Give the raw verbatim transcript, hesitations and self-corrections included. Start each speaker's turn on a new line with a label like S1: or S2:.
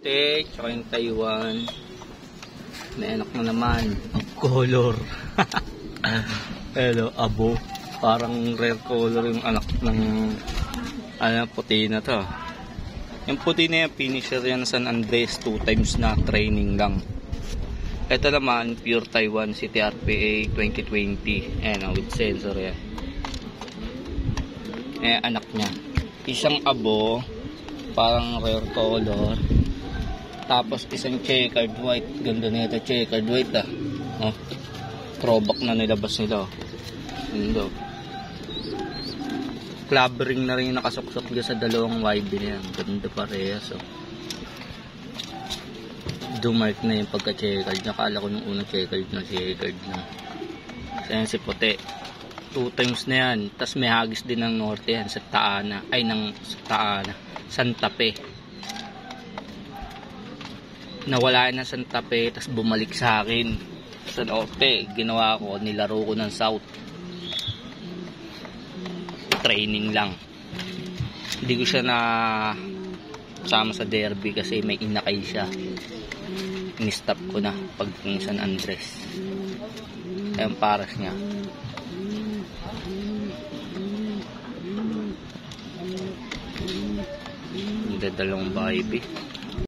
S1: puti, tsaka yung Taiwan. May anak na naman. Ang color. Hello, abo. Parang rare color yung anak ng ano, puti na to. Yung puti na yan, finisher yan San Andres. Two times na training lang. Ito naman, pure Taiwan C T R P A twenty twenty. Ayan, with sensor yan. Eh, anak niya. Isang abo, parang rare color. Tapos isang checkered white. Ganda na ito, checkered white ah. Oh, throwback na nilabas nila. Ganda. Clubbering na rin yung nakasuksok dyan sa dalawang wide din yan. Ganda parehas oh. Dumark na yung pagka-checkered. Nakala ko nung unang checkered na checkered na. Ayan si puti. Two times na yan. Tapos may hagis din ng norte yan sa Taana. Ay, ng sa Taana. Santa Fe. Nawala na Santa Fe. Tapos bumalik sa akin. Sa norte. Ginawa ko. Nilaro ko ng south. Training lang. Hindi ko siya na sama sa derby kasi may inakay siya. Ni-stop ko na pagdating San Andres. Ayan paras niya. Hindi dalawang baby.